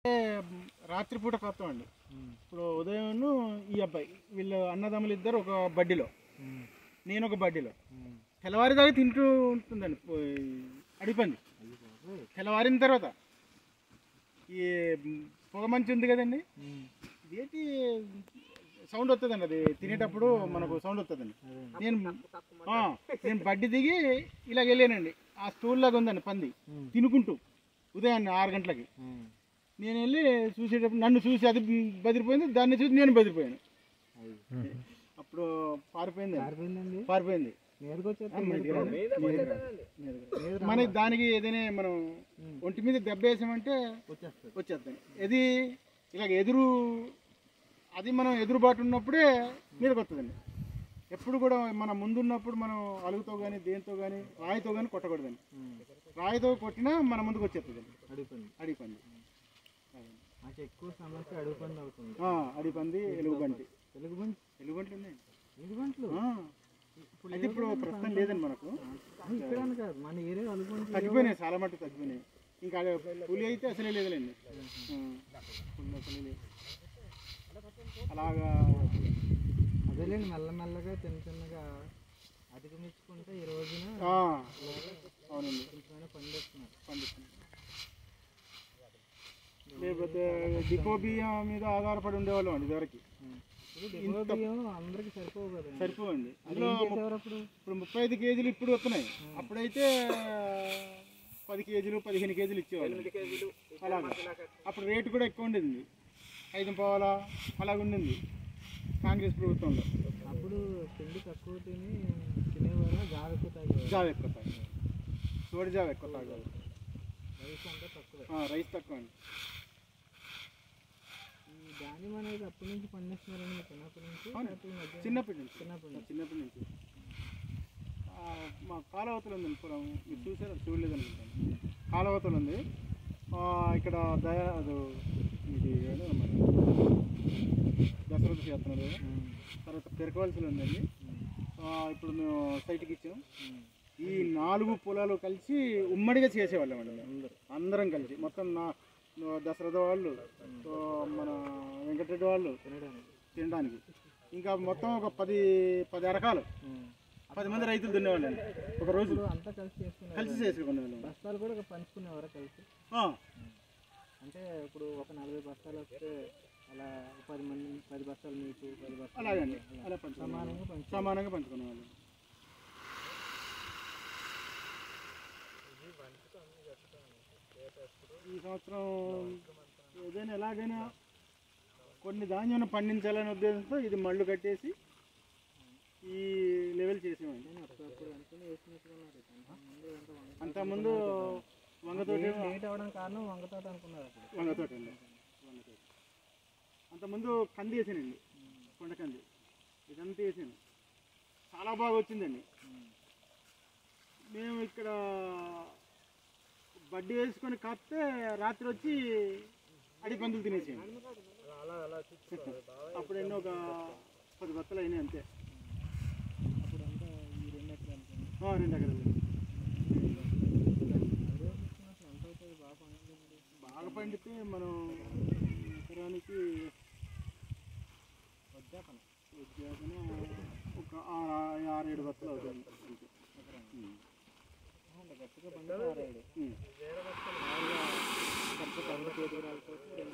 రాత్రిపూట కొత్తామండి. ఇప్పుడు ఉదయం ఈ అబ్బాయి వీళ్ళు అన్నదమ్ములు ఇద్దరు ఒక బడ్డీలో, నేను ఒక బడ్డీలో. తెల్లవారిదాకా తింటూ ఉంటుందండి అడిపంది. తెల్లవారిన తర్వాత ఈ పొగ మంచి ఉంది కదండి, ఇదేంటి సౌండ్ వస్తుందండి. అది తినేటప్పుడు మనకు సౌండ్ వస్తుందండి. నేను బడ్డీ దిగి ఇలాగ వెళ్ళానండి. ఆ స్టూల్ లాగా ఉందండి పంది తినుకుంటూ ఉదయాన్నే 6 గంటలకి. నేను వెళ్ళి చూసేటప్పుడు నన్ను చూసి అది బెదిరిపోయింది, దాన్ని చూసి నేను బెదిరిపోయాను. అప్పుడు పారిపోయింది. మన దానికి ఏదైనా మనం ఒంటి మీద దెబ్బ వేసామంటే వచ్చేస్తాం. ఇది ఇలాగ అది మనం ఎదురుబాటు ఉన్నప్పుడే మీదకి వస్తుందండి. ఎప్పుడు కూడా మన ముందున్నప్పుడు మనం అలుగుతో కానీ దేంతో కానీ రాయితో కానీ కొట్టకూడదండి. రాయితో కొట్టినా మన ముందుకు వచ్చేస్తుందండి అడిపంది. ఎక్కువ సమస్య అడుగుపంది అవుతుంది. అడిపంది, ఎలుగుబంటి ఉన్నాయండి. అయితే ఇప్పుడు ప్రస్తుతం లేదండి మనకు. మన ఏరియా తగ్గిపోయినాయి, చాలా మటుకు తగ్గిపోయినాయి. ఇంకా పులి అయితే అసలే లేదులేండి. అలాగా అదేలేండి, మెల్లమెల్లగా చిన్నగా అధిగమించుకుంటే ఈ రోజున అవునండి పండిస్తున్నారు. లేకపోతే డిపో బియ్యం మీద ఆధారపడి ఉండేవాళ్ళం అండి ఇదివరకు. అందరికి సరిపోవండి. అందులో ఇప్పుడు 35 కేజీలు ఇప్పుడు వస్తున్నాయి. అప్పుడైతే 10 కేజీలు 15 కేజీలు ఇచ్చేవాళ్ళు. అలాగే అప్పుడు రేటు కూడా ఎక్కువ ఉండేది, 5 పావలా అలాగ ఉండింది కాంగ్రెస్ ప్రభుత్వంలో. అప్పుడు పిండి తక్కువ తినేవారు, జావ ఎక్కువ తాగేవారు. సోడి జావ ఎక్కువ తాగేవారు. రైస్ తక్కువ అండి. ఈ ధాన్యం అనేది అప్పటి నుంచి పండిస్తున్నారని చిన్నప్పటి నుంచి మా కాలవతలు ఉందండి పొలం. మీరు చూడలేదు అనుకుంటాను. కాలవతలు ఉంది ఇక్కడ. ఇది దసరా చేస్తున్నారు కదా. తర్వాత పెరకవలసి ఉందండి. ఇప్పుడు మేము సైట్కి ఇచ్చాం. ఈ 4 పొలాలు కలిసి ఉమ్మడిగా చేసేవాళ్ళం అండి. అందరం కలిసి మొత్తం దసరా వాళ్ళు, మన వెంకటరెడ్డి వాళ్ళు తినడానికి, ఇంకా మొత్తం ఒక 10 రకాలు 10 మంది రైతులు తినేవాళ్ళు అండి. ఒక రోజు అంతా కలిసి చేసుకునేవాళ్ళం. బస్తాలు కూడా పంచుకునేవారు కలిసి. అంటే ఇప్పుడు ఒక 40 బస్తాలు వస్తే అలా 10 బస్తాలు మీకు 10 బస్తాలు అలాగండి, అలా సమానంగా పంచుకునేవాళ్ళం. ఈ సంవత్సరం ఏదైనా ఎలాగైనా కొన్ని ధాన్యం పండించాలనే ఉద్దేశంతో ఇది మళ్ళు కట్టేసి ఈ లెవెల్ చేసామండి. అంతకుముందు వంగతోట లేట్ అవ్వడం కారణం వంగతోట అనుకున్నారు. వంగతోట అండి. అంతకుముందు కంది వేసానండి, కొండకంది. ఇదంతా వేసాను, చాలా బాగా వచ్చిందండి. మేము ఇక్కడ బడ్డీ వేసుకొని కాస్తే రాత్రి వచ్చి అడిపందులు తినేసాము. అప్పుడు ఎన్నో ఒక 10 బత్తలు అయినాయి అంతే. అప్పుడంతా ఈ 2 ఎకరాలు 2 ఎకరాలు బాగా పండితే మనం ఎకరానికి వద్దాకన ఒక 6-7 బత్తలు అవుతుంది అంతే. గట్టిగా పండుగ 6-7 ఖర్చు 100 కేజీలు